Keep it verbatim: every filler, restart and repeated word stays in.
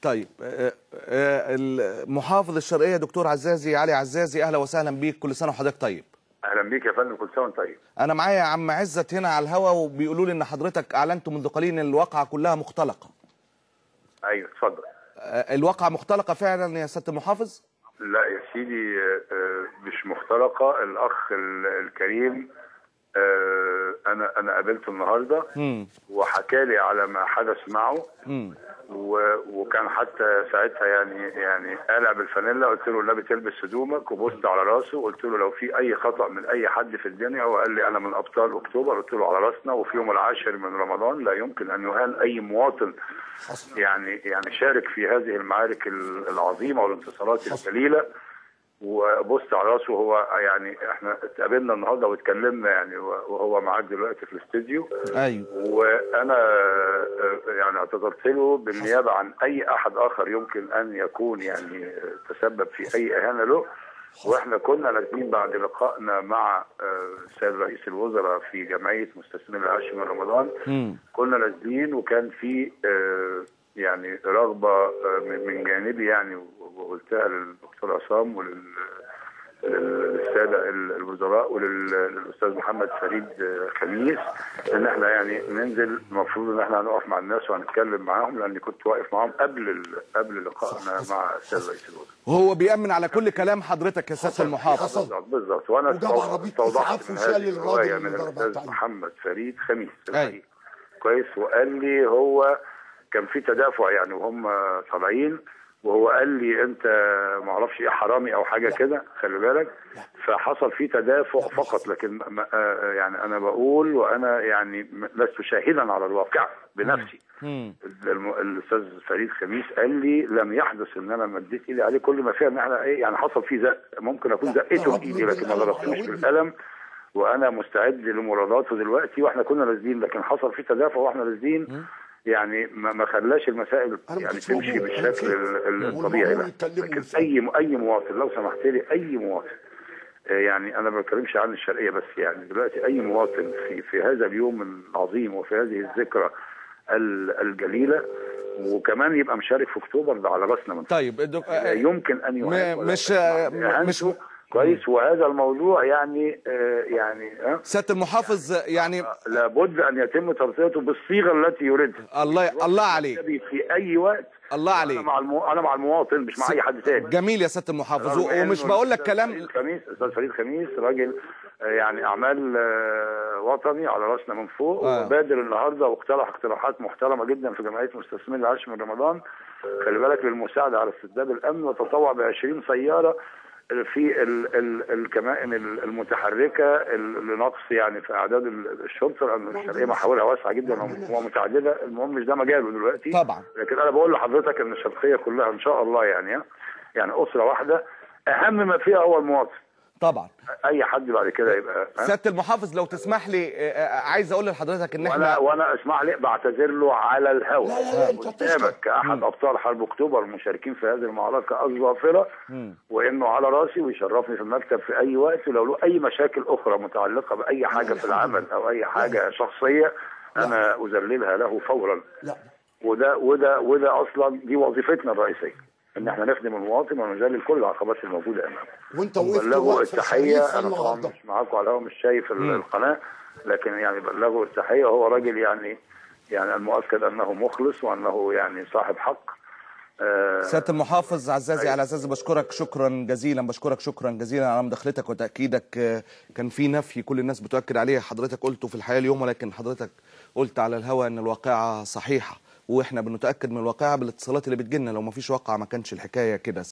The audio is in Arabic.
طيب المحافظ الشرقية دكتور عزازي علي عزازي، اهلا وسهلا بيك، كل سنه وحضرتك طيب. اهلا بيك يا فندم، كل سنه وانت طيب. انا معايا يا عم عزت هنا على الهوا وبيقولوا لي ان حضرتك اعلنت منذ قليل ان الواقعه كلها مختلقه. ايوه اتفضل. الواقعه مختلقه فعلا يا سياده المحافظ؟ لا يا سيدي مش مختلقه. الاخ الكريم انا انا قابلته النهارده وحكى لي على ما حدث معه، وكان حتى ساعتها يعني يعني قالع بالفانيلا. قلت له النبي تلبس هدومك، وبصت على راسه وقلت له لو في اي خطا من اي حد في الدنيا، وقال لي انا من ابطال اكتوبر. قلت له على راسنا، وفي يوم العاشر من رمضان لا يمكن ان يهان اي مواطن يعني يعني شارك في هذه المعارك العظيمه والانتصارات الجليله. وبصت على راسه وهو يعني احنا اتقابلنا النهارده واتكلمنا يعني وهو معاك دلوقتي في الاستديو. ايوه. وانا يعني اعتذرت له بالنيابه عن اي احد اخر يمكن ان يكون يعني تسبب في اي اهانه له. واحنا كنا نازلين بعد لقائنا مع السيد رئيس الوزراء في جمعيه مستثمرين العاشر من رمضان، كنا نازلين وكان في يعني رغبه من جانبي يعني، وقلتها للدكتور عصام وللساده الوزراء وللاستاذ محمد فريد خميس ان احنا يعني ننزل. المفروض ان احنا هنقف مع الناس وهنتكلم معاهم، لاني كنت واقف معاهم قبل قبل لقائنا مع السيد رئيس الوزراء. وهو بيأمن على كل كلام حضرتك يا سياده المحافظ. بالظبط بالظبط. وانا استوضحت من هذه الروايه من الاستاذ محمد فريد خميس الحقيقه كويس، وقال لي هو كان في تدافع يعني وهم طالعين، وهو قال لي انت ما اعرفش ايه حرامي او حاجه كده، خلي بالك. فحصل في تدافع فقط، لكن يعني انا بقول وانا يعني لست شاهدا على الواقع بنفسي. الاستاذ فريد خميس قال لي لم يحدث ان انا مديت ايدي عليه، كل ما فيها ان احنا ايه يعني حصل في زق، ممكن اكون زقته بايدي لكن ما ضربتوش بالقلم، وانا مستعد لمراداته دلوقتي. واحنا كنا نازلين لكن حصل في تدافع واحنا نازلين يعني ما خلاش المسائل يعني تمشي بالشكل الطبيعي. لكن اي اي مواطن لو سمحت لي، اي مواطن يعني انا ما بتكلمش عن الشرقيه بس، يعني دلوقتي اي مواطن في في هذا اليوم العظيم وفي هذه الذكرى الجليله وكمان يبقى مشارك في اكتوبر، ده على راسنا من طيب الدك... يمكن ان يهان مش مش كويس. وهذا الموضوع يعني آه يعني آه سياده المحافظ يعني آه لابد ان يتم تغطيته بالصيغه التي يريدها. الله الله عليك في اي وقت. الله عليك. انا مع المو... انا مع المواطن مش مع اي حد تاني. جميل يا سياده المحافظ، ومش بقول لك كلام. خميس استاذ فريد خميس راجل يعني اعمال وطني على راسنا من فوق، آه. وبادر النهارده واقترح اقتراحات محترمه جدا في جمعيه مستثمرين العاشر من رمضان، خلي بالك، للمساعده على استتباب الامن، وتطوع ب عشرين سياره في الكمائن المتحركه لنقص يعني في اعداد الشرطه، لان الشرقيه محاولها واسعه جدا ومتعدده. المهم مش ده مجاله دلوقتي طبعا، لكن انا بقول لحضرتك ان الشرقيه كلها ان شاء الله يعني يعني اسره واحده، اهم ما فيها هو المواطن. طبعا اي حد بعد كده يبقى. سياده المحافظ لو تسمح لي عايز اقول لحضرتك ان احنا وانا وانا اسمح لي بعتذر له على الهواء قدامك كاحد ابطال حرب اكتوبر المشاركين في هذه المعركه الظافره، وانه على راسي ويشرفني في المكتب في اي وقت، ولو له اي مشاكل اخرى متعلقه باي حاجه في العمل او اي حاجه شخصيه انا اذللها له فورا. لا وده وده وده اصلا دي وظيفتنا الرئيسيه، ان احنا نخدم المواطن ونذلل كل العقبات الموجوده امامه. وانت وقفت بلغوا التحيه. انا طبعا مش معاكم على الهواء، مش شايف القناه، لكن يعني بلغوا التحيه. وهو راجل يعني يعني المؤكد انه مخلص وانه يعني صاحب حق. آه سياده المحافظ عزازي على عزازي، بشكرك شكرا جزيلا، بشكرك شكرا جزيلا على مداخلتك وتاكيدك. آه كان في نفي كل الناس بتؤكد عليه حضرتك قلته في الحياه اليوم، ولكن حضرتك قلت على الهواء ان الواقعه صحيحه، واحنا بنتاكد من الواقعه بالاتصالات اللي بتجيلنا. لو ما فيش واقعه ما كانش الحكايه كده.